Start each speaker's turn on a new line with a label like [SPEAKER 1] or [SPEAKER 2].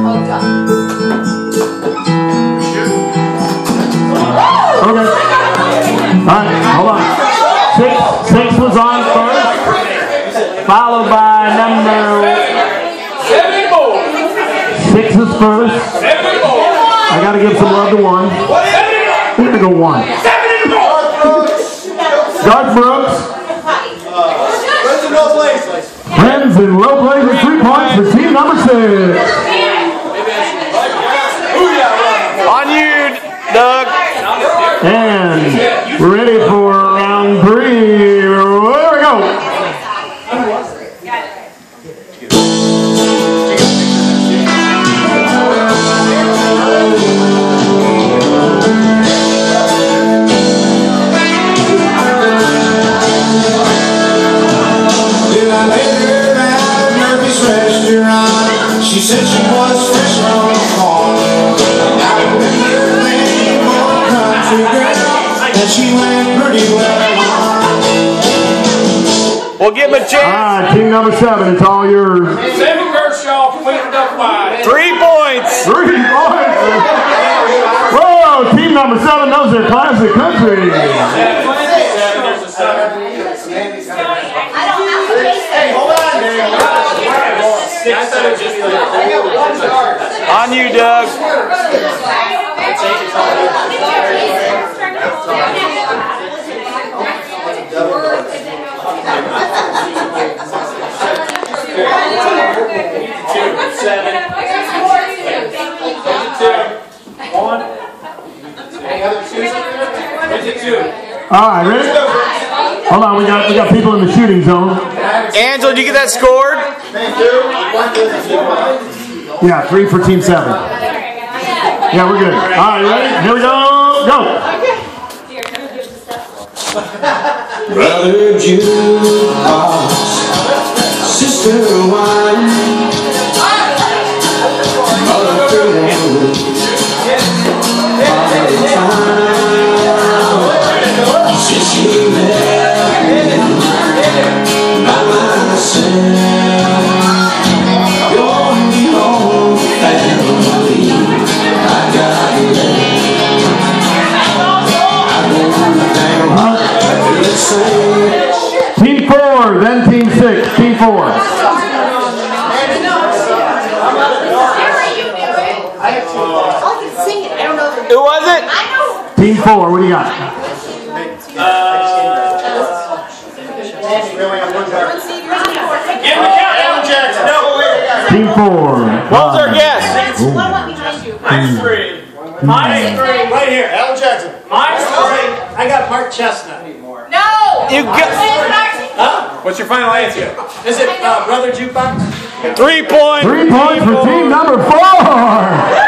[SPEAKER 1] Okay. Alright, hold on. Six was on first, followed by number 6 is first. I gotta give some love to 1. We're gonna go 1. Garth Brooks. Friends in low play with 3 points for team number 6.
[SPEAKER 2] On you, Doug.
[SPEAKER 1] And we're ready for round 3. Here we go.
[SPEAKER 3] She said she was fresh from the farm. And I remember her name for a country girl, and she went pretty well.
[SPEAKER 2] We'll give him a chance.
[SPEAKER 1] Alright, team number 7, it's all yours.
[SPEAKER 4] Sammy Kershaw from Wheaton Duck Wide.
[SPEAKER 2] 3 points.
[SPEAKER 1] 3 points. Whoa, team number 7 knows their classic country.
[SPEAKER 2] On you, Doug.
[SPEAKER 1] Alright, ready? Hold on, we got people in the shooting zone.
[SPEAKER 2] Angela, did you get that scored?
[SPEAKER 1] Yeah, 3 for team 7. Yeah, we're good. Alright, ready? Here we go. Go!
[SPEAKER 3] Brother Jukebox, Sister Wine, Mother Girl, Father Time, since you left me by myself, you're the only family I got left.
[SPEAKER 1] Team 4, then team 6. Team 4.
[SPEAKER 2] Who was it?
[SPEAKER 1] Team 4, what do you got? Team 4.
[SPEAKER 2] What was our guess?
[SPEAKER 4] Mine's 3. Mine's 3. Right here. Alan Jackson. Mine's 3. I got Mark Chestnut.
[SPEAKER 5] No!
[SPEAKER 2] You got.
[SPEAKER 4] Huh? What's your final answer? Is it Brother Jukebox?
[SPEAKER 2] 3 points.
[SPEAKER 1] 3 points for team number 4.